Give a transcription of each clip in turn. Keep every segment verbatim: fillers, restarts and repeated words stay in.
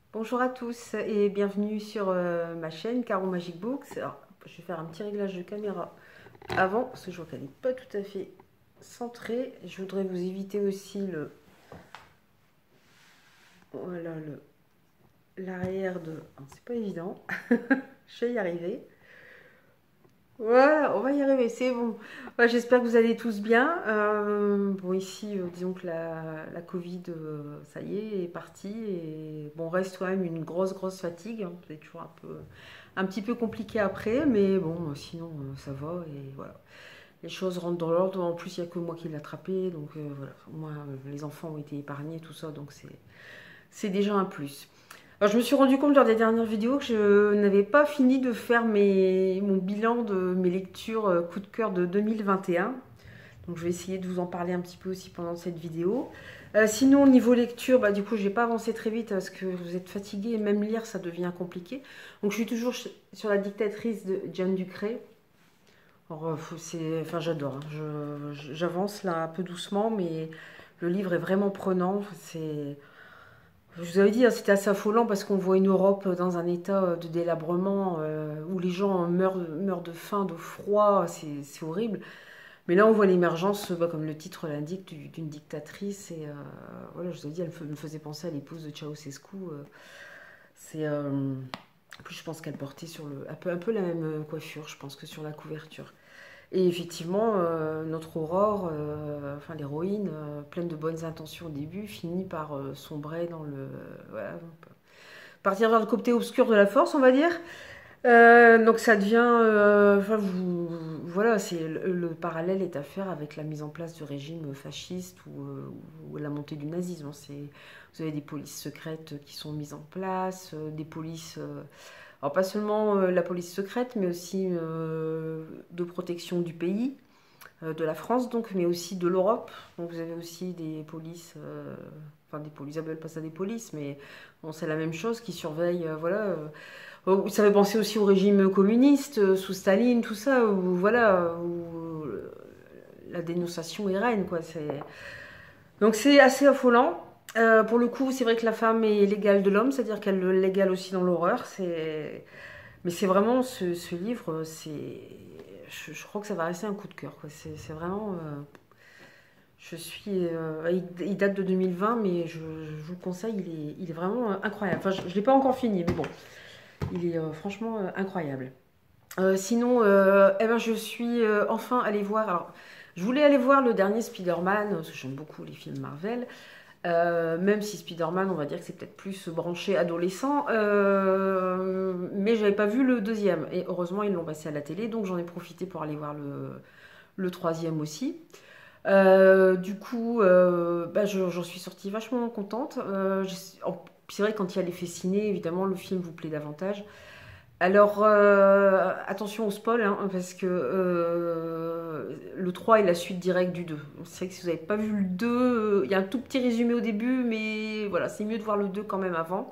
Bonjour à tous et bienvenue sur euh, ma chaîne Caro Magic Books. Alors, je vais faire un petit réglage de caméra avant parce que je vois qu'elle n'est pas tout à fait centrée. Je voudrais vous éviter aussi le voilà le l'arrière de. Alors, c'est pas évident. Je vais y arriver. Voilà, on va y arriver, c'est bon. Ouais, j'espère que vous allez tous bien. Euh, bon, ici, euh, disons que la, la Covid, euh, ça y est, est partie. Et bon, reste quand même une grosse, grosse fatigue, hein. C'est toujours un peu, un petit peu compliqué après, mais bon, sinon, euh, ça va. Et voilà, les choses rentrent dans l'ordre. En plus, il n'y a que moi qui l'ai attrapé. Donc euh, voilà, moi, euh, les enfants ont été épargnés, tout ça. Donc c'est, c'est déjà un plus. Alors, je me suis rendu compte lors des dernières vidéos que je n'avais pas fini de faire mes, mon bilan de mes lectures euh, coup de cœur de deux mille vingt et un. Donc je vais essayer de vous en parler un petit peu aussi pendant cette vidéo. Euh, sinon, au niveau lecture, bah, du coup, je n'ai pas avancé très vite parce que vous êtes fatigué et même lire, ça devient compliqué. Donc je suis toujours sur la dictatrice de Diane Ducré. Alors, c'est, enfin, j'adore, hein. Je- J'avance là un peu doucement, mais le livre est vraiment prenant. C'est Je vous avais dit, hein, c'était assez affolant parce qu'on voit une Europe dans un état de délabrement euh, où les gens meurent, meurent de faim, de froid, c'est c'est horrible. Mais là, on voit l'émergence, bah, comme le titre l'indique, du- d'une dictatrice. Et euh, voilà, je vous ai dit, elle me faisait penser à l'épouse de Ceausescu. euh. C'est, euh, en plus, je pense qu'elle portait sur le, un peu, un peu la même coiffure, je pense, que sur la couverture. Et effectivement, euh, notre Aurore, euh, enfin l'héroïne, euh, pleine de bonnes intentions au début, finit par euh, sombrer dans le, voilà, partir vers le côté obscur de la force, on va dire. Euh, donc ça devient, euh, enfin vous, voilà, c'est le, le parallèle est à faire avec la mise en place du régime fasciste ou, euh, ou la montée du nazisme. C'est, vous avez des polices secrètes qui sont mises en place, euh, des polices, euh, alors pas seulement euh, la police secrète, mais aussi euh, de protection du pays, euh, de la France donc, mais aussi de l'Europe. Donc vous avez aussi des polices, euh, enfin des polices, ils appellent pas ça des polices, mais bon, c'est la même chose qui surveille, euh, voilà. euh, Oh, ça fait penser aussi au régime communiste, euh, sous Staline, tout ça, où voilà, où euh, la dénonciation est reine, quoi. C'est... Donc c'est assez affolant. Euh, pour le coup, c'est vrai que la femme est l'égale de l'homme, c'est-à-dire qu'elle l'égale aussi dans l'horreur. C'est... Mais c'est vraiment ce, ce livre, c'est... Je, je crois que ça va rester un coup de cœur, quoi. C'est, c'est vraiment... euh, Je suis... euh, il, il date de deux mille vingt, mais je, je vous le conseille, il est, il est vraiment euh, incroyable. Enfin, je ne l'ai pas encore fini, mais bon, il est euh, franchement euh, incroyable. Euh, sinon, euh, eh ben, je suis euh, enfin allée voir. Alors, je voulais aller voir le dernier Spider-Man, parce que j'aime beaucoup les films Marvel. Euh, même si Spider-Man, on va dire que c'est peut-être plus branché adolescent. Euh, mais j'avais pas vu le deuxième. Et heureusement, ils l'ont passé à la télé, donc j'en ai profité pour aller voir le, le troisième aussi. Euh, du coup, euh, bah, je- j'en suis sortie vachement contente. Euh, c'est vrai que quand il y a l'effet ciné, évidemment, le film vous plaît davantage. Alors, euh, attention au spoil, hein, parce que euh, le trois est la suite directe du deux. C'est vrai que si vous n'avez pas vu le deux, euh, il y a un tout petit résumé au début, mais voilà, c'est mieux de voir le deux quand même avant.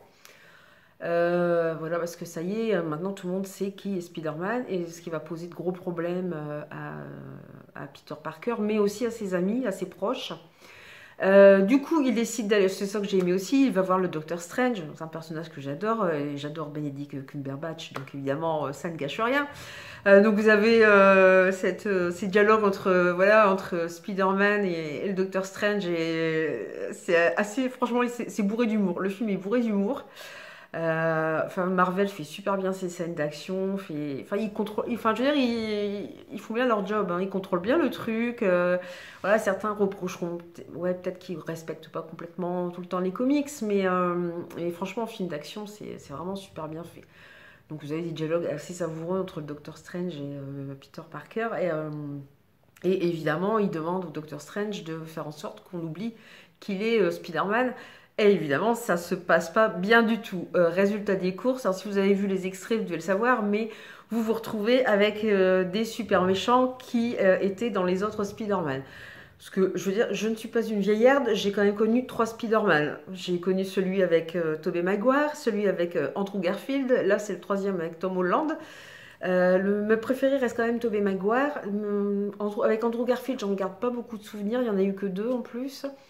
Euh, voilà, parce que ça y est, maintenant tout le monde sait qui est Spider-Man, et ce qui va poser de gros problèmes euh, à, à Peter Parker, mais aussi à ses amis, à ses proches. Euh, du coup, il décide d'aller, c'est ça que j'ai aimé aussi, il va voir le Docteur Strange, c'est un personnage que j'adore, euh, et j'adore Benedict Cumberbatch, donc évidemment, euh, ça ne gâche rien. Euh, donc vous avez euh, cette, euh, ces dialogues entre, euh, voilà, entre Spider-Man et, et le Docteur Strange, et euh, c'est assez, franchement, c'est c'est bourré d'humour. Le film est bourré d'humour. Euh, enfin, Marvel fait super bien ses scènes d'action. Fait, enfin, ils contrôlent. Enfin, je veux dire, ils, ils font bien leur job, hein. Ils contrôlent bien le truc. Euh, voilà, certains reprocheront, ouais, peut-être qu'ils respectent pas complètement tout le temps les comics, mais euh, et franchement, film d'action, c'est c'est vraiment super bien fait. Donc, vous avez des dialogues assez savoureux entre le Docteur Strange et euh, Peter Parker, et, euh, et évidemment, il demande au Docteur Strange de faire en sorte qu'on oublie qu'il est euh, Spider-Man. Et évidemment, ça se passe pas bien du tout. Euh, résultat des courses, alors si vous avez vu les extraits, vous devez le savoir, mais vous vous retrouvez avec euh, des super méchants qui euh, étaient dans les autres Spider-Man. Parce que, je veux dire, je ne suis pas une vieillarde, j'ai quand même connu trois Spider-Man. J'ai connu celui avec euh, Tobey Maguire, celui avec euh, Andrew Garfield, là c'est le troisième avec Tom Holland. Euh, le, me préféré reste quand même Tobey Maguire. Hum, Andrew- avec Andrew Garfield, j'en garde pas beaucoup de souvenirs, il y en a eu que deux en plus.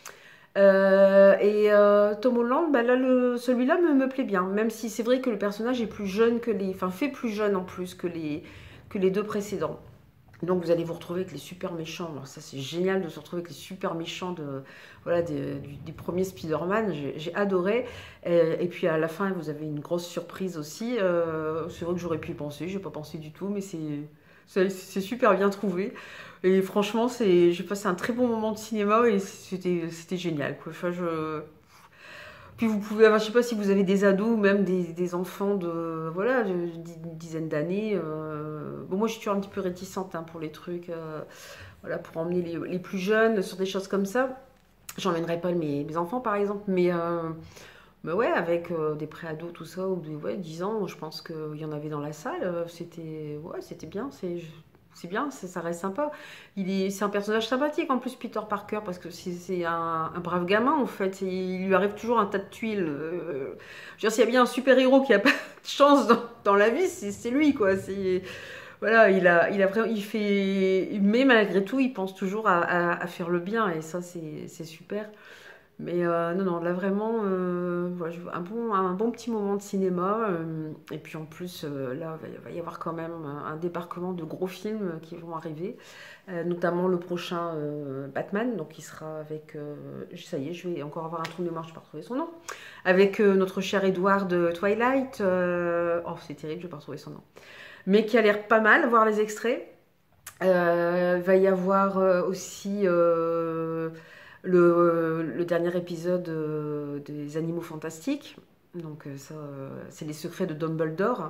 Euh, et euh, Tom Holland, bah là, le, celui-là me, me plaît bien, même si c'est vrai que le personnage est plus jeune que les, enfin fait plus jeune en plus que les, que les deux précédents. Donc vous allez vous retrouver avec les super méchants. Alors ça c'est génial de se retrouver avec les super méchants de, voilà, des, du, des premiers Spider-Man. J'ai adoré. Et, et puis à la fin vous avez une grosse surprise aussi. Euh, c'est vrai que j'aurais pu y penser, j'ai pas pensé du tout, mais c'est c'est super bien trouvé. Et franchement c'est j'ai passé un très bon moment de cinéma et c'était c'était génial quoi. Enfin, je, puis vous pouvez, enfin, je sais pas si vous avez des ados ou même des, des enfants de, voilà, d'une dizaine d'années. Euh, bon, moi, je suis toujours un petit peu réticente hein, pour les trucs, euh, voilà, pour emmener les, les plus jeunes sur des choses comme ça. J'emmènerai pas mes, mes enfants, par exemple, mais, euh, mais ouais, avec euh, des pré-ados, tout ça, ou des ouais, dix ans, je pense qu'il y en avait dans la salle. euh, C'était ouais, c'était bien. C'est c'est bien, ça ça reste sympa. Il est, c'est un personnage sympathique en plus, Peter Parker, parce que c'est c'est un, un brave gamin en fait. Et il lui arrive toujours un tas de tuiles. Euh, je veux dire, s'il y a bien un super-héros qui a pas de chance dans, dans la vie, c'est c'est lui quoi. C'est voilà, il a, il a vraiment, il fait, mais malgré tout, il pense toujours à, à- à faire le bien et ça c'est c'est super. Mais euh, non, non, là vraiment, euh, voilà, je- un bon, un bon petit moment de cinéma. Euh, et puis en plus, euh, là, il va, y va y avoir quand même un, un débarquement de gros films qui vont arriver, euh, notamment le prochain euh, Batman, donc qui sera avec, euh, ça y est, je vais encore avoir un trou de mémoire, je ne vais pas retrouver son nom, avec euh, notre cher Edward de Twilight. Euh, oh, c'est terrible, je ne vais pas retrouver son nom. Mais qui a l'air pas mal, voir les extraits. Euh, il va y avoir euh, aussi euh, le, le dernier épisode euh, des Animaux Fantastiques. Donc euh, ça, euh, c'est les secrets de Dumbledore.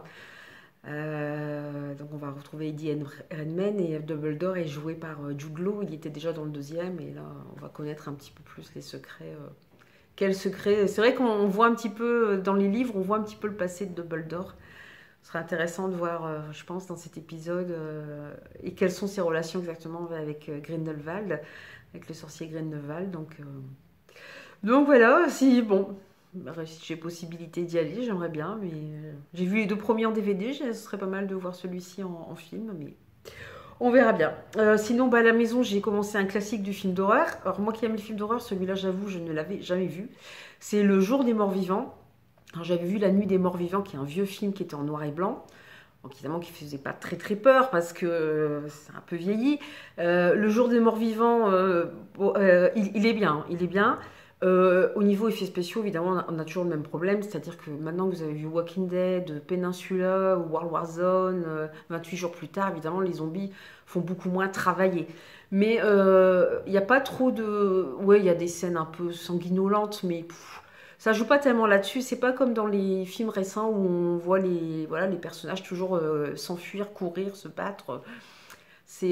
Euh, donc on va retrouver Eddie Redmayne et Dumbledore est joué par euh, Jude Law. Il était déjà dans le deuxième et là on va connaître un petit peu plus les secrets. Euh, quels secrets? C'est vrai qu'on voit un petit peu euh, dans les livres, on voit un petit peu le passé de Dumbledore. Ce serait intéressant de voir, euh, je pense, dans cet épisode euh, et quelles sont ses relations exactement avec euh, Grindelwald, avec le sorcier Grindelwald. Donc, euh, donc voilà, si bon, bah, si j'ai possibilité d'y aller, j'aimerais bien. Mais euh, j'ai vu les deux premiers en D V D, ce serait pas mal de voir celui-ci en, en film, mais on verra bien. Euh, sinon, bah, à la maison, j'ai commencé un classique du film d'horreur. Alors moi qui aime les films d'horreur, celui-là, j'avoue, je ne l'avais jamais vu. C'est Le Jour des Morts Vivants. Alors j'avais vu La Nuit des Morts Vivants, qui est un vieux film qui était en noir et blanc. Donc évidemment qui faisait pas très très peur parce que euh, c'est un peu vieilli. Euh, le jour des morts vivants, euh, bon, euh, il, il est bien, il est bien. Euh, au niveau effets spéciaux, évidemment, on a, on a toujours le même problème, c'est-à-dire que maintenant que vous avez vu Walking Dead, Peninsula ou World War Zone, euh, vingt-huit jours plus tard, évidemment, les zombies font beaucoup moins travailler. Mais euh, il n'y a pas trop de... Ouais, il y a des scènes un peu sanguinolentes, mais pff, ça joue pas tellement là-dessus. C'est pas comme dans les films récents où on voit les, voilà, les personnages toujours euh, s'enfuir, courir, se battre. C'est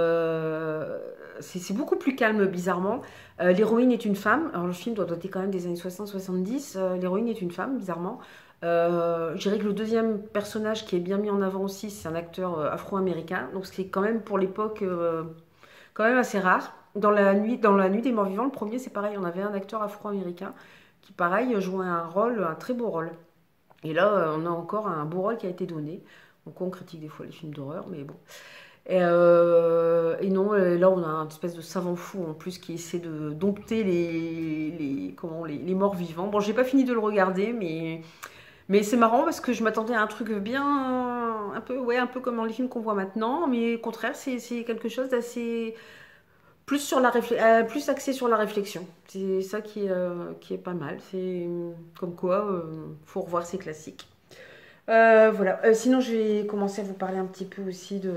euh, c'est c'est beaucoup plus calme, bizarrement. Euh, L'héroïne est une femme. Alors, le film doit dater quand même des années soixante soixante-dix. Euh, L'héroïne est une femme, bizarrement. Euh, je dirais que le deuxième personnage qui est bien mis en avant aussi, c'est un acteur euh, afro-américain. Donc, ce qui est quand même pour l'époque euh, quand même assez rare. Dans la nuit, dans la nuit des morts vivants, le premier, c'est pareil. On avait un acteur afro-américain qui, pareil, jouait un rôle, un très beau rôle. Et là, euh, on a encore un beau rôle qui a été donné. Donc, on critique des fois les films d'horreur, mais bon. Et, euh, et non, euh, là on a un espèce de savant fou en plus qui essaie de dompter les, les, comment, les, les morts vivants. Bon, j'ai pas fini de le regarder, mais, mais c'est marrant parce que je m'attendais à un truc bien, un peu, ouais, un peu comme dans les films qu'on voit maintenant, mais au contraire, c'est c'est quelque chose d'assez plus sur la réflé- euh, plus axé sur la réflexion. C'est ça qui est, euh, qui est pas mal. C'est comme quoi, euh, faut revoir ces classiques. Euh, voilà. Euh, sinon, je vais commencer à vous parler un petit peu aussi de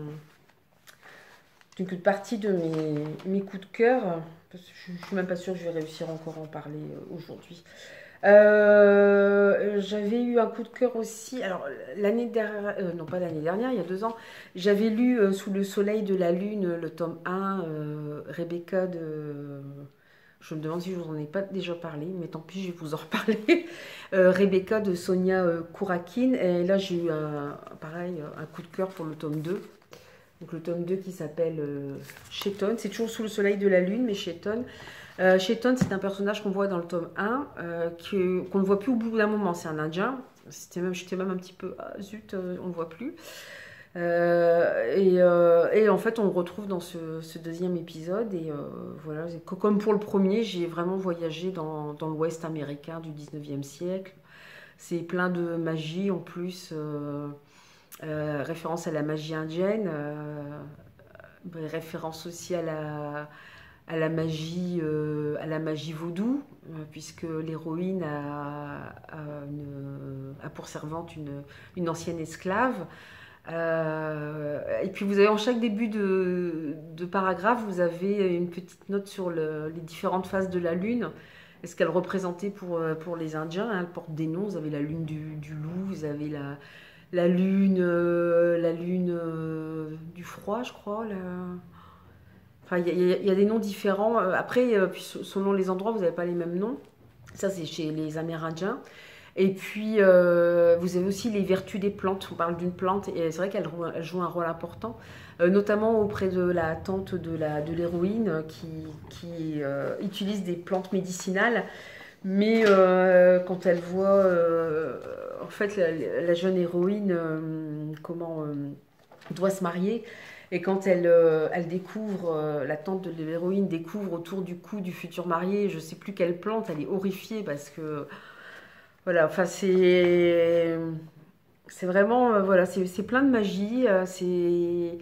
d'une toute partie de mes, mes coups de cœur. Parce que je, je suis même pas sûre que je vais réussir encore à en parler euh, aujourd'hui. Euh, j'avais eu un coup de cœur aussi. Alors, l'année dernière, euh, non pas l'année dernière, il y a deux ans, j'avais lu euh, Sous le soleil de la lune, le tome un, euh, Rebecca de. Je me demande si je vous en ai pas déjà parlé, mais tant pis, je vais vous en reparler. Euh, Rebecca de Sonia euh, Kourakine. Et là, j'ai eu un, pareil, un coup de cœur pour le tome deux. Donc le tome deux qui s'appelle euh, Cheton. C'est toujours Sous le soleil de la lune, mais Cheton. Euh, Cheton, c'est un personnage qu'on voit dans le tome un, euh, que- qu'on ne voit plus au bout d'un moment. C'est un Indien. C'était même, j'étais même un petit peu, ah zut, euh, on ne le voit plus. Euh, et, euh, et en fait, on le retrouve dans ce, ce deuxième épisode. Et euh, voilà, comme pour le premier, j'ai vraiment voyagé dans, dans l'Ouest américain du dix-neuvième siècle. C'est plein de magie en plus, euh, euh, référence à la magie indienne, euh, référence aussi à la, à la magie, euh, à la magie vaudou, euh, puisque l'héroïne a, a, une- a pour servante une, une ancienne esclave. Euh, et puis vous avez en chaque début de, de paragraphe, vous avez une petite note sur le- les différentes phases de la lune. Et ce qu'elle représentait pour, euh, pour les Indiens, hein, elle porte des noms. Vous avez la lune du, du loup, vous avez la, la lune, euh, la lune euh, du froid, je crois. la- Enfin, il y, a- il y a des noms différents. Euh, Après, euh, puis selon les endroits, vous n'avez pas les mêmes noms. Ça, c'est chez les Amérindiens. Et puis, euh, vous avez aussi les vertus des plantes. On parle d'une plante et c'est vrai qu'elle joue, elle joue un rôle important, euh, notamment auprès de la tante de la de l'héroïne euh, qui, qui euh, utilise des plantes médicinales. Mais euh, quand elle voit, euh, en fait, la, la jeune héroïne, euh, comment euh, doit se marier. Et quand elle, euh, elle découvre, euh, la tante de l'héroïne découvre autour du cou du futur marié, je sais plus quelle plante, elle est horrifiée parce que voilà, enfin c'est c'est vraiment euh, voilà, c'est c'est plein de magie. euh, c'est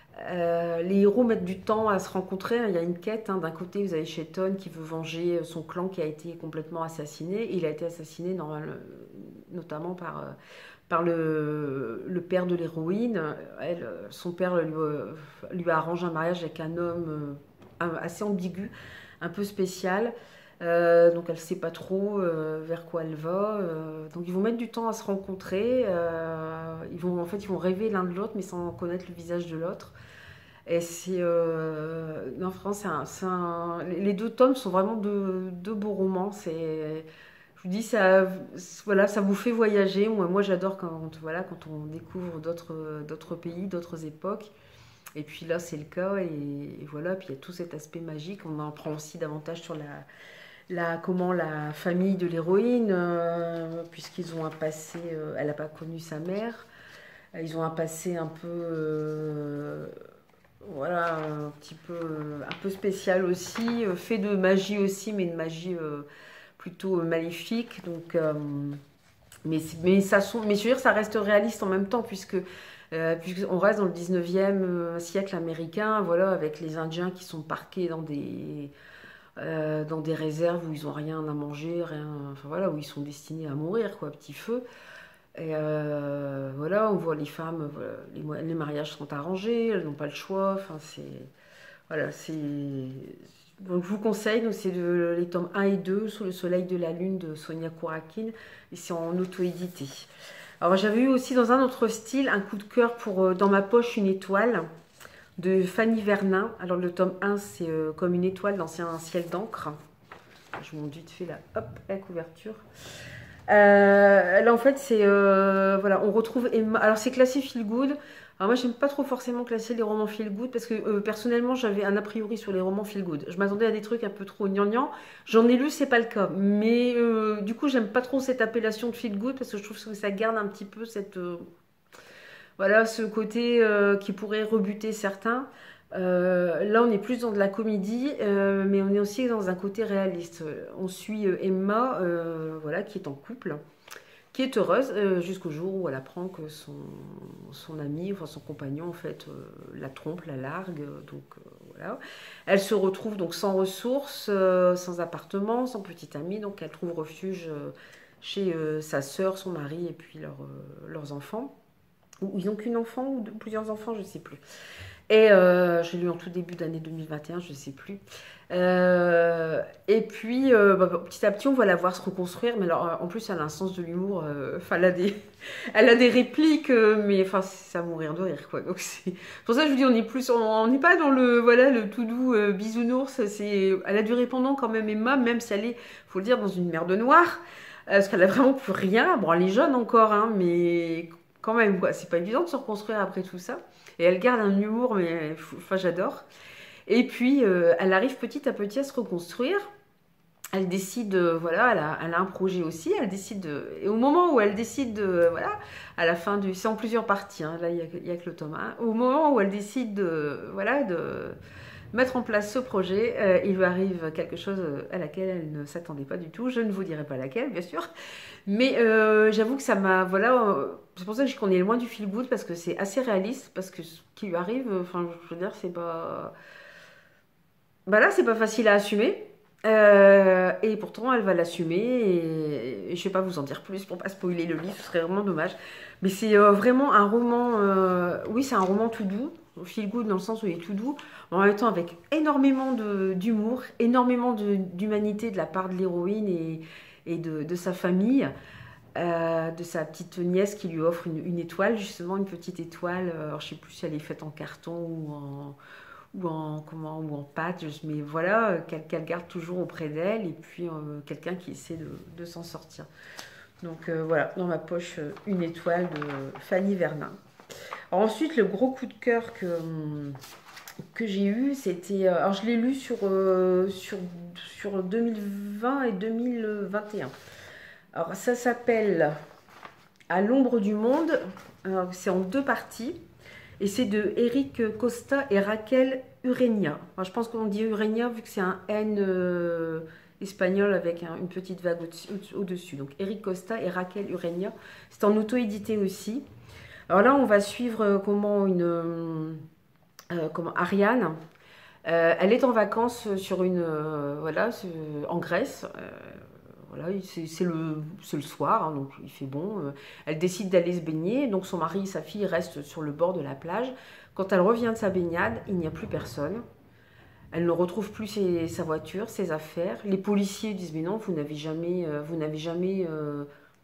euh, Les héros mettent du temps à se rencontrer. Il y a une quête. Hein. D'un côté, vous avez Shelton qui veut venger son clan qui a été complètement assassiné. Il a été assassiné normal- notamment par, euh, par le, le père de l'héroïne. Elle, euh, son père lui, euh, lui arrange un mariage avec un homme euh, assez ambigu, un peu spécial. Euh, donc elle ne sait pas trop euh, vers quoi elle va. Euh, donc ils vont mettre du temps à se rencontrer. Euh, ils vont en fait ils vont rêver l'un de l'autre mais sans connaître le visage de l'autre. Et c'est euh, non, France, c'est un, c'est un- les deux tomes sont vraiment deux, deux beaux romans. C'est, je vous dis, ça, voilà, ça vous fait voyager. Moi, moi, j'adore quand, voilà, quand on découvre d'autres, d'autres pays, d'autres époques. Et puis là, c'est le cas. Et, et voilà. Puis il y a tout cet aspect magique. On en apprend aussi davantage sur la, la comment la famille de l'héroïne, euh, puisqu'ils ont un passé. Euh, elle n'a pas connu sa mère. Ils ont un passé un peu euh, voilà, un petit peu, un peu spécial aussi, euh, fait de magie aussi, mais une magie euh, plutôt euh, maléfique. Donc, euh, mais, mais, ça, sont, mais je veux dire, ça reste réaliste en même temps, puisque euh, puisqu'on reste dans le dix-neuvième euh, siècle américain, voilà, avec les Indiens qui sont parqués dans des, euh, dans des réserves où ils n'ont rien à manger, rien, enfin voilà, où ils sont destinés à mourir, quoi, à petit feu. Et euh, voilà, on voit les femmes, voilà, les, les mariages sont arrangés, elles n'ont pas le choix. Enfin, c'est voilà, c'est donc je vous conseille. Donc c'est de- les tomes un et deux Sous le soleil de la lune de Sonia Kourakine et c'est en auto-édité. Alors j'avais eu aussi dans un autre style un coup de cœur pour euh, Dans ma poche une étoile de Fanny Vernin. Alors le tome un c'est euh, comme une étoile dans un ciel d'encre. Je vous montre vite fait la, hop, la couverture. Euh, là, en fait, c'est euh, voilà, on retrouve Emma. Alors, c'est classé feel good. Alors, moi, j'aime pas trop forcément classer les romans feel good parce que euh, personnellement, j'avais un a priori sur les romans feel good. Je m'attendais à des trucs un peu trop gnangnan. J'en ai lu, c'est pas le cas. Mais euh, du coup, j'aime pas trop cette appellation de feel good parce que je trouve que ça garde un petit peu cette euh, voilà, ce côté euh, qui pourrait rebuter certains. Euh, là, on est plus dans de la comédie, euh, mais on est aussi dans un côté réaliste. On suit euh, Emma, euh, voilà, qui est en couple, qui est heureuse euh, jusqu'au jour où elle apprend que son, son ami, enfin son compagnon, en fait, euh, la trompe, la largue. Donc euh, voilà, elle se retrouve donc sans ressources, euh, sans appartement, sans petit ami, donc elle trouve refuge euh, chez euh, sa sœur, son mari et puis leur, euh, leurs enfants. Ou ils n'ont qu'une enfant ou deux- plusieurs enfants, je ne sais plus. Et euh, je l'ai lu en tout début d'année deux mille vingt et un, je ne sais plus. Euh, et puis, euh, bah, bah, petit à petit, on va la voir se reconstruire. Mais alors, euh, en plus, elle a un sens de l'humour. euh, Enfin, elle a des, elle a des répliques, euh, mais enfin, c'est à mourir de rire, quoi. Donc, c'est pour ça que je vous dis, on est plus, on n'est pas dans le, voilà, le tout doux euh, bisounours. C'est, elle a du répondant quand même, Emma, même si elle est, faut le dire, dans une merde noire, euh, parce qu'elle a vraiment plus rien. Bon, elle est jeune encore, hein, mais quand même, quoi. C'est pas évident de se reconstruire après tout ça. Et elle garde un humour, mais enfin, j'adore. Et puis, euh, elle arrive petit à petit à se reconstruire. elle décide, euh, voilà, elle a, elle a un projet aussi, elle décide, de, et au moment où elle décide, de, voilà, à la fin du, c'est en plusieurs parties, hein, là il n'y a, a, que le tome un, au moment où elle décide de, voilà, de mettre en place ce projet, euh, il lui arrive quelque chose à laquelle elle ne s'attendait pas du tout, je ne vous dirai pas laquelle, bien sûr, mais euh, j'avoue que ça m'a, voilà, euh, c'est pour ça que je qu'on est loin du feel good, parce que c'est assez réaliste, parce que ce qui lui arrive, enfin, je veux dire, c'est pas... Bah là, c'est pas facile à assumer. Euh, et pourtant, elle va l'assumer. Et, et je vais pas vous en dire plus pour pas spoiler le livre, ce serait vraiment dommage. Mais c'est euh, vraiment un roman. Euh, oui, c'est un roman tout doux, feel good dans le sens où il est tout doux, en même temps avec énormément de- d'humour, énormément de- d'humanité de la part de l'héroïne et, et de, de sa famille. Euh, de sa petite nièce qui lui offre une, une étoile, justement une petite étoile. Alors, je sais plus si elle est faite en carton ou en, ou en, comment, ou en pâte, mais voilà, euh, qu'elle qu'elle garde toujours auprès d'elle, et puis euh, quelqu'un qui essaie de, de s'en sortir. Donc euh, voilà, dans ma poche, euh, une étoile de Fanny Vernin. Alors ensuite, le gros coup de cœur que, que j'ai eu, c'était... euh, Alors je l'ai lu sur, euh, sur, sur deux mille vingt et deux mille vingt et un. Alors ça s'appelle À l'ombre du monde. Alors, c'est en deux parties. Et c'est de Eric Costa et Raquel Urenia. Enfin, je pense qu'on dit Urenia vu que c'est un N euh, espagnol avec un- une petite vague au- au-dessus. Donc Eric Costa et Raquel Urenia. C'est en auto-édité aussi. Alors là, on va suivre euh, comment une... euh, euh, comment Ariane. Euh, elle est en vacances sur une... euh, voilà, c'est- en Grèce. Euh, voilà, c'est c'est le, c'est le soir, hein, donc il fait bon. euh, Elle décide d'aller se baigner, donc son mari et sa fille restent sur le bord de la plage. Quand elle revient de sa baignade, il n'y a plus personne. Elle ne retrouve plus ses- sa voiture, ses affaires. Les policiers disent mais non, vous n'avez jamais, euh, vous n'avez jamais, euh,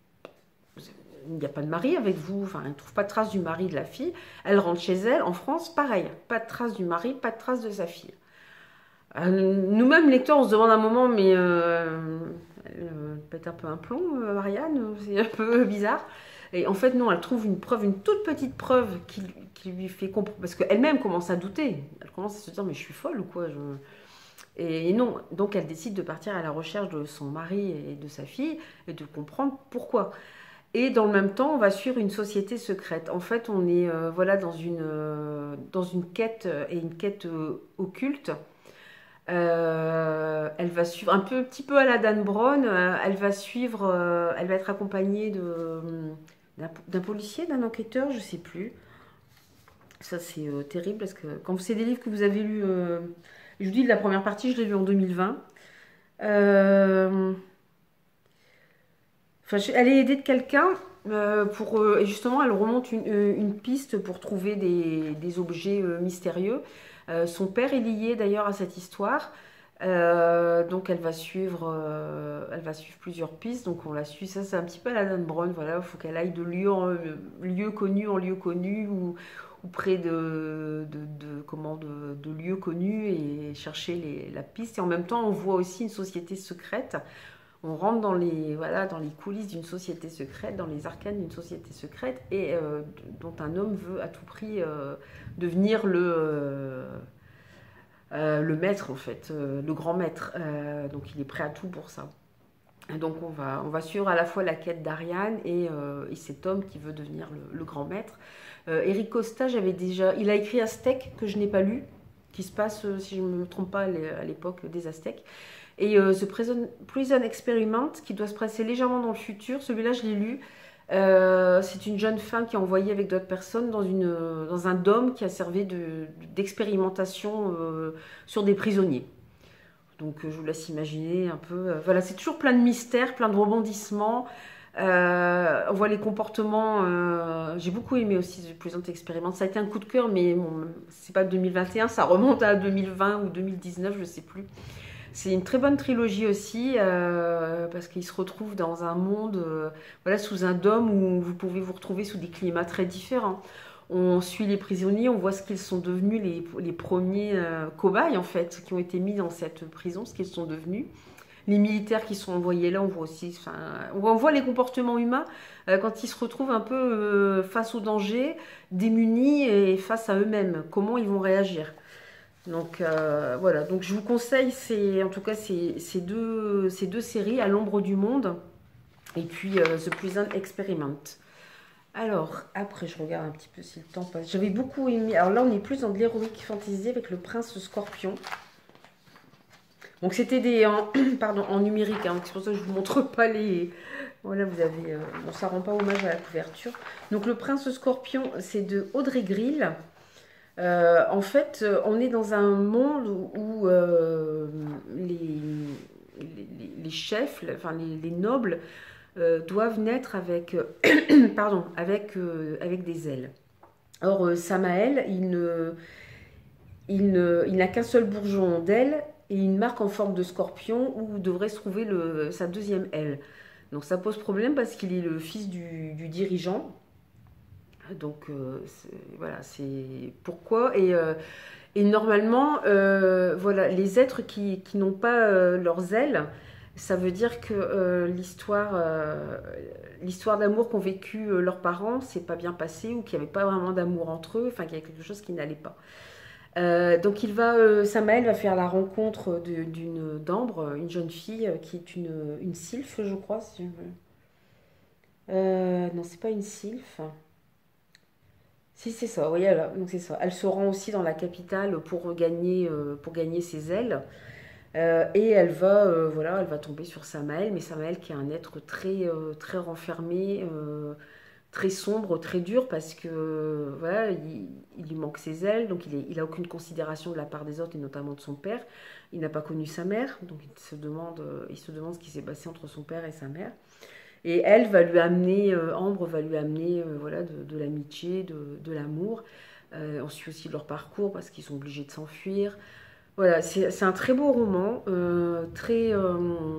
il n'y a pas de mari avec vous. Enfin, elle ne trouve pas de trace du mari de la fille. Elle rentre chez elle, en France, pareil, pas de trace du mari, pas de trace de sa fille. Euh, Nous-mêmes, lecteurs, on se demande un moment, mais euh, elle euh, pète un peu un plomb, euh, Marianne, c'est un peu bizarre. Et en fait, non, elle trouve une preuve, une toute petite preuve qui, qui lui fait comprendre, parce qu'elle-même commence à douter. Elle commence à se dire, mais je suis folle ou quoi je... Et non, donc elle décide de partir à la recherche de son mari et de sa fille et de comprendre pourquoi. Et dans le même temps, on va suivre une société secrète. En fait, on est euh, voilà dans une euh, dans une quête euh, et une quête euh, occulte. Euh, elle va suivre un peu, petit peu à la Dan Brown. euh, elle va suivre, euh, elle va être accompagnée de d'un d'un policier, d'un enquêteur, je sais plus. Ça c'est euh, terrible parce que quand c'est des livres que vous avez lus, euh, je vous dis la première partie, je l'ai lu en deux mille vingt. Euh, Enfin, je- elle est aidée de quelqu'un euh, pour euh, et justement elle remonte une, euh, une piste pour trouver des, des objets euh, mystérieux. Euh, son père est lié d'ailleurs à cette histoire. Euh, donc elle va suivre, euh, elle va suivre plusieurs pistes. Donc on la suit. Ça c'est un petit peu à la Dan Brown. Voilà, il faut qu'elle aille de lieu en euh, lieu connu en lieu connu ou, ou près de, de, de- comment de, de lieux connus et chercher les- la piste. Et en même temps on voit aussi une société secrète. On rentre dans les, voilà, dans les coulisses d'une société secrète, dans les arcanes d'une société secrète, et euh, dont un homme veut à tout prix euh, devenir le, euh, euh, le maître, en fait, euh, le grand maître. Euh, donc il est prêt à tout pour ça. Et donc on va, on va suivre à la fois la quête d'Ariane et, euh, et cet homme qui veut devenir le, le grand maître. Euh, Eric Costa, j'avais déjà, il a écrit Aztèque que je n'ai pas lu, qui se passe, euh, si je ne me trompe pas, à l'époque des Aztèques. Et euh, The Prison, Prison Experiment, qui doit se passer légèrement dans le futur, celui-là je l'ai lu. Euh, c'est une jeune femme qui est envoyée avec d'autres personnes dans, une, dans un dôme qui a servi de- d'expérimentation euh, sur des prisonniers. Donc euh, je vous laisse imaginer un peu. euh, voilà, c'est toujours plein de mystères, plein de rebondissements. Euh, on voit les comportements. euh, J'ai beaucoup aimé aussi The Prison Experiment. Ça a été un coup de cœur, mais bon, c'est pas deux mille vingt et un, ça remonte à deux mille vingt ou deux mille dix-neuf, je sais plus. C'est une très bonne trilogie aussi, euh, parce qu'il se retrouve dans un monde, euh, voilà, sous un dôme où vous pouvez vous retrouver sous des climats très différents. On suit les prisonniers, on voit ce qu'ils sont devenus, les, les premiers euh, cobayes en fait, qui ont été mis dans cette prison, ce qu'ils sont devenus. Les militaires qui sont envoyés là, on voit aussi, enfin, on voit les comportements humains euh, quand ils se retrouvent un peu euh, face au danger, démunis et face à eux-mêmes. Comment ils vont réagir? Donc euh, voilà, donc je vous conseille c'est en tout cas ces, ces, deux, ces deux séries, À l'ombre du monde et puis euh, The Prison Experiment. Alors après je regarde un petit peu si le temps passe. J'avais beaucoup aimé, alors là on est plus dans de l'héroïque fantasy avec Le Prince Scorpion. Donc c'était des en, pardon, en numérique, hein, c'est pour ça que je vous montre pas les... Voilà, vous avez... Euh, bon, ça rend pas hommage à la couverture. Donc Le Prince Scorpion, c'est de Audrey Grill. Euh, en fait, on est dans un monde où, où, euh, les, les, les chefs, enfin les, les nobles, euh, doivent naître avec, pardon, avec, euh, avec des ailes. Or, euh, Samael, il ne, il ne, il n'a qu'un seul bourgeon d'ailes et une marque en forme de scorpion où devrait se trouver le, sa deuxième aile. Donc ça pose problème parce qu'il est le fils du, du dirigeant. Donc euh, voilà, c'est pourquoi. Et, euh, et normalement, euh, voilà, les êtres qui, qui n'ont pas euh, leurs ailes, ça veut dire que euh, l'histoire euh, l'histoire d'amour qu'ont vécu euh, leurs parents, c'est pas bien passé ou qu'il n'y avait pas vraiment d'amour entre eux, enfin qu'il y a quelque chose qui n'allait pas. Euh, donc il va, euh, Samael va faire la rencontre d'une d'Ambre, une jeune fille euh, qui est une, une sylphe, je crois. Si je... euh, non, c'est pas une sylphe. Si c'est ça, oui, elle, donc c'est ça. Elle se rend aussi dans la capitale pour gagner, euh, pour gagner ses ailes. Euh, et elle va, euh, voilà, elle va tomber sur Samael, mais Samael qui est un être très, euh, très renfermé, euh, très sombre, très dur, parce que euh, voilà, il, il lui manque ses ailes, donc il, est, il a aucune considération de la part des autres et notamment de son père. Il n'a pas connu sa mère, donc il se demande, euh, il se demande ce qui s'est passé entre son père et sa mère. Et elle va lui amener, euh, Ambre va lui amener euh, voilà, de, de l'amitié, de, de l'amour. Euh, on suit aussi leur parcours parce qu'ils sont obligés de s'enfuir. Voilà, c'est c'est un très beau roman, euh, très, euh,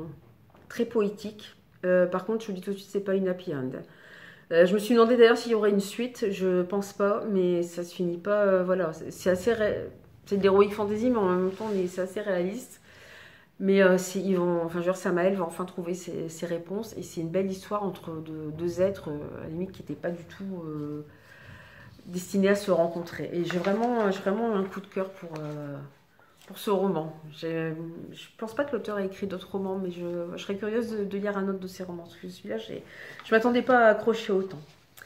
très poétique. Euh, par contre, je vous dis tout de suite, c'est pas une happy end. Euh, je me suis demandé d'ailleurs s'il y aurait une suite, je pense pas, mais ça se finit pas. Euh, voilà, c'est c'est assez, ré- c'est de l'heroic fantasy, mais en même temps, on est- c'est assez réaliste. Mais euh, c'est- ils vont, enfin, je veux dire, Samael va enfin trouver ses, ses réponses et c'est une belle histoire entre deux, deux êtres, euh, à la limite, qui n'étaient pas du tout euh, destinés à se rencontrer. Et j'ai vraiment, j'ai vraiment un coup de cœur pour, euh, pour ce roman. J'ai- Je pense pas que l'auteur ait écrit d'autres romans, mais je, je serais curieuse de, de lire un autre de ses romans. Parce que celui-là, j'ai- je m'attendais pas à accrocher autant.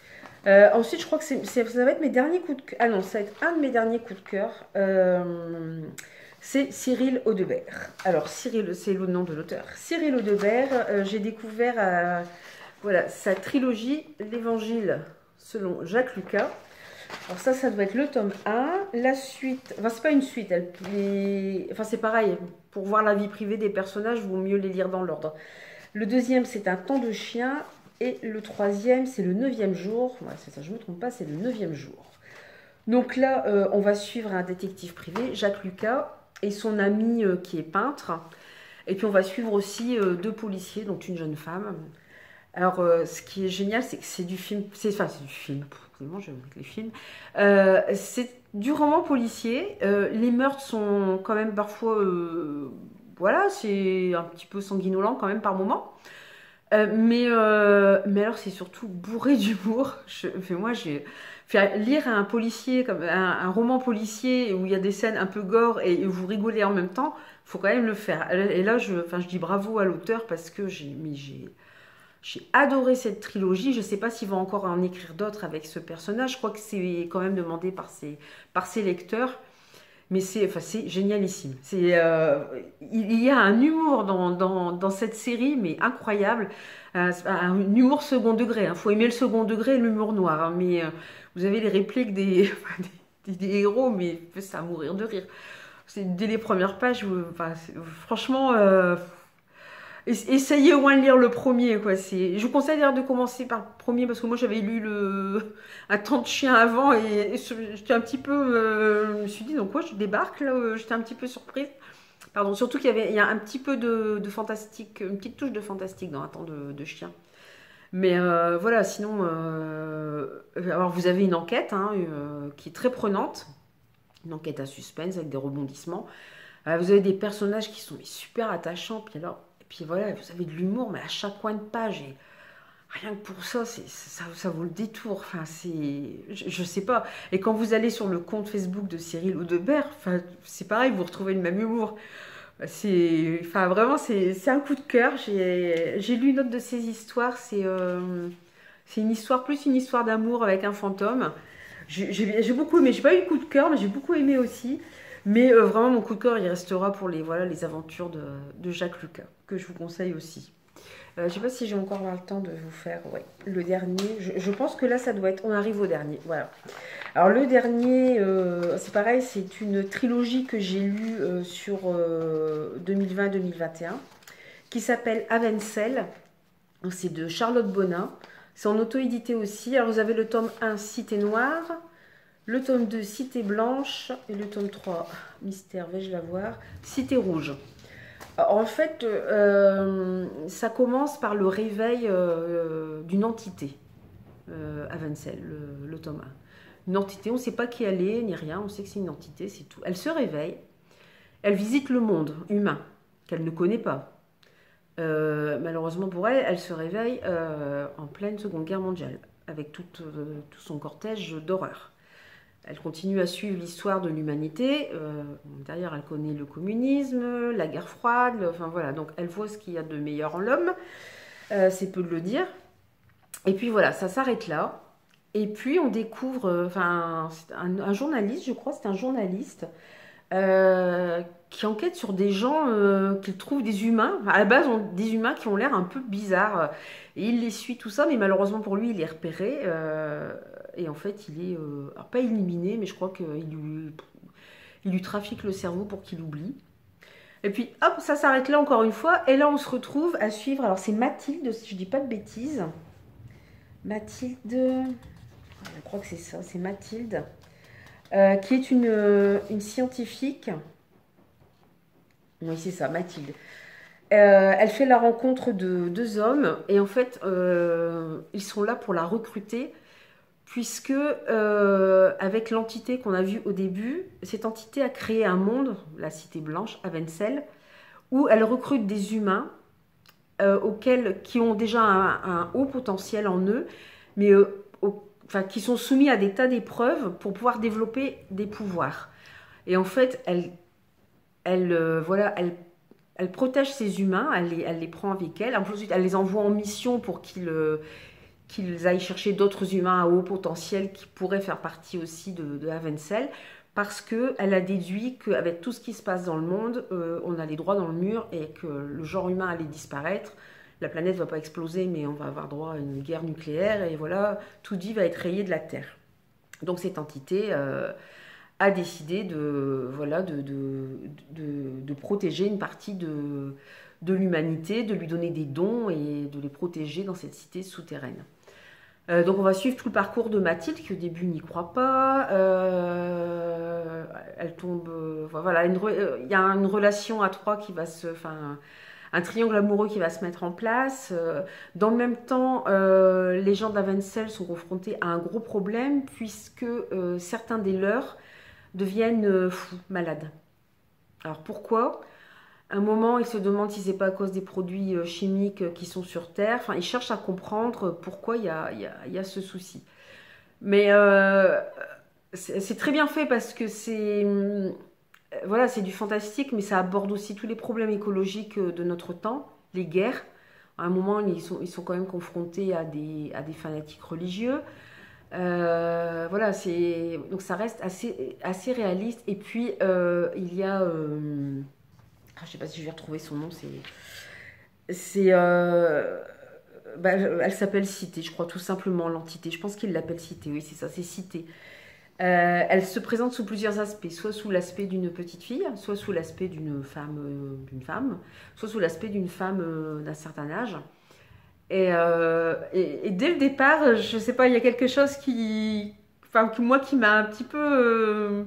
Euh, ensuite, je crois que c'est, c'est- ça va être mes derniers coups de cœur. Ah non, ça va être un de mes derniers coups de cœur. Euh, c'est Cyril Audebert. Alors, Cyril, c'est le nom de l'auteur. Cyril Audebert, euh, j'ai découvert euh, voilà, sa trilogie, L'Évangile selon Jacques Lucas. Alors ça, ça doit être le tome un. La suite, enfin c'est pas une suite, elle, les... enfin c'est pareil, pour voir la vie privée des personnages, il vaut mieux les lire dans l'ordre. Le deuxième, c'est Un temps de chien. Et le troisième, c'est le neuvième jour. Voilà, c'est ça, je ne me trompe pas, c'est le neuvième jour. Donc là, euh, on va suivre un détective privé, Jacques Lucas, et son ami euh, qui est peintre. Et puis on va suivre aussi euh, deux policiers, dont une jeune femme. Alors, euh, ce qui est génial, c'est que c'est du film, c'est enfin c'est du film. Vraiment, j'aime les films. Euh, c'est du roman policier. Euh, les meurtres sont quand même parfois, euh, voilà, c'est un petit peu sanguinolent quand même par moment. Euh, mais, euh, mais alors, c'est surtout bourré d'humour. Je, enfin, moi, j'ai fait lire un policier, comme un, un roman policier où il y a des scènes un peu gore et, et vous rigolez en même temps. Faut quand même le faire. Et là, je, enfin, je dis bravo à l'auteur parce que j'ai, mais j'ai, j'ai adoré cette trilogie. Je ne sais pas s'il va encore en écrire d'autres avec ce personnage. Je crois que c'est quand même demandé par ses, par ses lecteurs. Mais c'est enfin, c'est génialissime. C'est, euh, il y a un humour dans, dans, dans cette série, mais incroyable. Euh, un humour second degré. Il faut aimer le second degré et l'humour noir. Hein, mais euh, vous avez les répliques des, des, des héros, mais c'est à mourir de rire. C'est, dès les premières pages, vous, enfin, franchement, euh, essayez au moins de lire le premier, quoi. C'est... Je vous conseille d'ailleurs de commencer par le premier parce que moi j'avais lu le Un temps de chien avant et, et j'étais un petit peu. Euh, je me suis dit, donc quoi, je débarque là, euh, j'étais un petit peu surprise. Pardon, surtout qu'il y avait il y a un petit peu de, de fantastique, une petite touche de fantastique dans Un temps de, de chien. Mais euh, voilà, sinon, euh, alors vous avez une enquête hein, euh, qui est très prenante, une enquête à suspense avec des rebondissements. Euh, vous avez des personnages qui sont super attachants, puis alors, et puis voilà, vous avez de l'humour, mais à chaque coin de page. Et rien que pour ça, c'est, ça, ça vaut le détour. Enfin, c'est, je, je sais pas. Et quand vous allez sur le compte Facebook de Cyril Audebert, enfin, c'est pareil, vous retrouvez le même humour. C'est, enfin, vraiment, c'est, c'est un coup de cœur. J'ai, j'ai lu une autre de ses histoires. C'est, euh, c'est une histoire plus une histoire d'amour avec un fantôme. J'ai, j'ai, j'ai beaucoup aimé. J'ai pas eu de coup de cœur, mais j'ai beaucoup aimé aussi. Mais euh, vraiment, mon coup de cœur, il restera pour les, voilà, les aventures de, de Jacques Lucas, que je vous conseille aussi. Euh, je ne sais pas si j'ai encore le temps de vous faire ouais, le dernier. Je, je pense que là, ça doit être. On arrive au dernier. Voilà. Alors, le dernier, euh, c'est pareil, c'est une trilogie que j'ai lue euh, sur euh, deux mille vingt deux mille vingt et un qui s'appelle Avencel. C'est de Charlotte Bonin. C'est en auto-édité aussi. Alors, vous avez le tome un, Cité Noire, le tome deux, Cité Blanche, et le tome trois, Mystère, vais-je la voir, Cité Rouge. En fait, euh, ça commence par le réveil euh, d'une entité, euh, Avencel, le, le tome un. Une entité, on ne sait pas qui elle est, ni rien, on sait que c'est une entité, c'est tout. Elle se réveille, elle visite le monde humain, qu'elle ne connaît pas. Euh, malheureusement pour elle, elle se réveille euh, en pleine Seconde Guerre mondiale, avec tout, euh, tout son cortège d'horreur. Elle continue à suivre l'histoire de l'humanité. Euh, derrière, elle connaît le communisme, la guerre froide. Le, enfin voilà, donc elle voit ce qu'il y a de meilleur en l'homme. Euh, c'est peu de le dire. Et puis voilà, ça s'arrête là. Et puis on découvre, euh, enfin, c'est un, un journaliste, je crois, c'est un journaliste euh, qui enquête sur des gens euh, qu'il trouve des humains. À la base, on, des humains qui ont l'air un peu bizarres. Et il les suit, tout ça, mais malheureusement pour lui, il est repéré. Euh, et en fait, il est, euh, alors pas éliminé, mais je crois qu'il lui, il lui trafique le cerveau pour qu'il oublie. Et puis, hop, ça s'arrête là encore une fois. Et là, on se retrouve à suivre. Alors, c'est Mathilde, si je dis pas de bêtises. Mathilde, je crois que c'est ça, c'est Mathilde, euh, qui est une, une scientifique. Oui, c'est ça, Mathilde. Euh, elle fait la rencontre de deux hommes et en fait, euh, ils sont là pour la recruter puisque euh, avec l'entité qu'on a vue au début, cette entité a créé un monde, la Cité Blanche, Avencel, où elle recrute des humains euh, auxquels, qui ont déjà un, un haut potentiel en eux, mais euh, au, enfin, qui sont soumis à des tas d'épreuves pour pouvoir développer des pouvoirs. Et en fait, elle, elle, euh, voilà, elle Elle protège ces humains, elle les, elle les prend avec elle. Ensuite, elle les envoie en mission pour qu'ils euh, qu'ils aillent chercher d'autres humains à haut potentiel qui pourraient faire partie aussi de, de Avencel. Parce qu'elle a déduit qu'avec tout ce qui se passe dans le monde, euh, on a les droits dans le mur et que le genre humain allait disparaître. La planète ne va pas exploser, mais on va avoir droit à une guerre nucléaire. Et voilà, toute vie va être rayée de la Terre. Donc cette entité... Euh, a décidé de, voilà, de, de, de, de protéger une partie de, de l'humanité, de lui donner des dons et de les protéger dans cette cité souterraine. Euh, donc on va suivre tout le parcours de Mathilde qui au début n'y croit pas. Euh, elle tombe, euh, voilà, il euh, y a une relation à trois qui va se, enfin, un triangle amoureux qui va se mettre en place. Euh, dans le même temps, euh, les gens d'Avencel sont confrontés à un gros problème puisque euh, certains des leurs deviennent fous, malades. Alors pourquoi? À un moment, ils se demandent si c'est pas à cause des produits chimiques qui sont sur Terre. Enfin, ils cherchent à comprendre pourquoi il y a, y a, y a ce souci. Mais euh, c'est très bien fait parce que c'est voilà, c'est du fantastique, mais ça aborde aussi tous les problèmes écologiques de notre temps, les guerres. À un moment, ils sont, ils sont quand même confrontés à des, à des fanatiques religieux. Euh, voilà, c'est donc ça reste assez, assez réaliste. Et puis euh, il y a, euh, ah, je sais pas si je vais retrouver son nom. C'est, c'est, euh, bah, elle s'appelle Cité, je crois tout simplement l'entité. Je pense qu'il l'appelle Cité. Oui, c'est ça, c'est Cité. Euh, elle se présente sous plusieurs aspects, soit sous l'aspect d'une petite fille, soit sous l'aspect d'une femme, euh, d'une femme, soit sous l'aspect d'une femme euh, d'un certain âge. Et, euh, et, et, dès le départ, je sais pas, il y a quelque chose qui, enfin, moi qui m'a un petit peu, euh,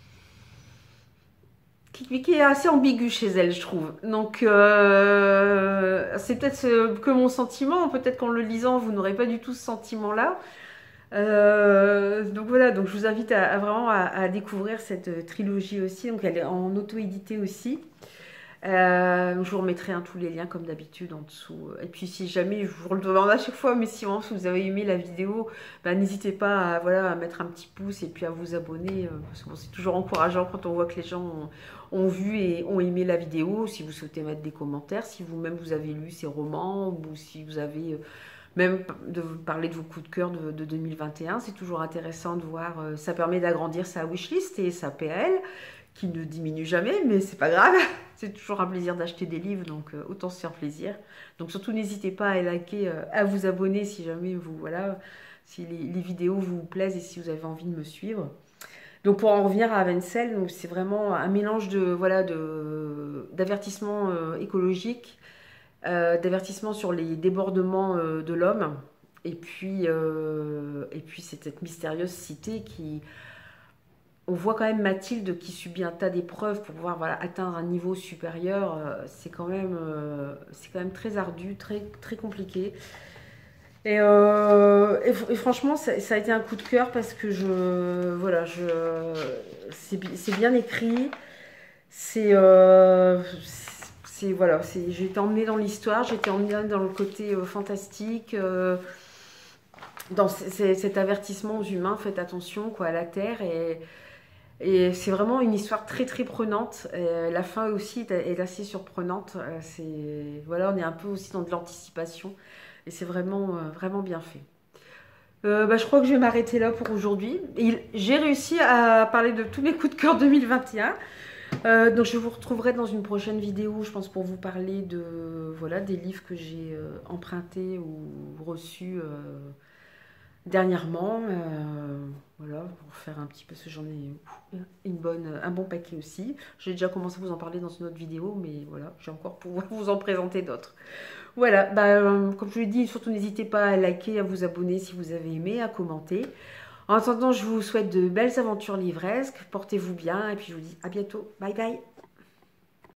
qui, qui est assez ambigu chez elle, je trouve. Donc, euh, c'est peut-être que mon sentiment, peut-être qu'en le lisant, vous n'aurez pas du tout ce sentiment-là. Euh, donc voilà, donc je vous invite à, à vraiment à, à découvrir cette trilogie aussi. Donc elle est en auto-édité aussi. Euh, je vous remettrai hein, tous les liens comme d'habitude en dessous. Et puis si jamais, je vous le demande à chaque fois, mais si, vraiment, si vous avez aimé la vidéo, bah, n'hésitez pas à, voilà, à mettre un petit pouce et puis à vous abonner. Euh, parce que bon, c'est toujours encourageant quand on voit que les gens ont, ont vu et ont aimé la vidéo. Si vous souhaitez mettre des commentaires, si vous-même vous avez lu ces romans ou si vous avez... Euh, même de parler de vos coups de cœur de, de deux mille vingt et un, c'est toujours intéressant de voir. Euh, ça permet d'agrandir sa wishlist et sa P A L, qui ne diminue jamais, mais c'est pas grave. C'est toujours un plaisir d'acheter des livres, donc euh, autant se faire plaisir. Donc surtout, n'hésitez pas à liker, euh, à vous abonner si jamais vous, voilà, si les, les vidéos vous plaisent et si vous avez envie de me suivre. Donc pour en revenir à Avenself, donc c'est vraiment un mélange de, voilà, de, d'avertissements euh, écologiques, euh, d'avertissement sur les débordements euh, de l'homme, et puis, euh, et puis c'est cette mystérieuse cité qui... On voit quand même Mathilde qui subit un tas d'épreuves pour pouvoir voilà, atteindre un niveau supérieur. Euh, c'est quand même, euh, c'est quand même très ardu, très, très compliqué. Et, euh, et, et franchement, ça, ça a été un coup de cœur parce que je, voilà, je, c'est bien écrit. C'est, euh, c'est voilà, c'est, j'ai été emmenée dans l'histoire, j'ai été emmenée dans le côté euh, fantastique, euh, dans cet avertissement aux humains, faites attention quoi, à la Terre. Et, et c'est vraiment une histoire très très prenante. Et la fin aussi est assez surprenante. C'est, voilà, on est un peu aussi dans de l'anticipation. Et c'est vraiment, vraiment bien fait. Euh, bah, je crois que je vais m'arrêter là pour aujourd'hui. J'ai réussi à parler de tous mes coups de cœur deux mille vingt et un. Euh, donc je vous retrouverai dans une prochaine vidéo, je pense, pour vous parler de voilà des livres que j'ai euh, empruntés ou reçus euh, dernièrement. Euh, voilà, pour faire un petit peu, parce que j'en ai une bonne, un bon paquet aussi. J'ai déjà commencé à vous en parler dans une autre vidéo, mais voilà, j'ai encore pouvoir vous en présenter d'autres. Voilà, bah, euh, comme je vous l'ai dit, surtout n'hésitez pas à liker, à vous abonner si vous avez aimé, à commenter. En attendant, je vous souhaite de belles aventures livresques, portez-vous bien et puis je vous dis à bientôt. Bye bye.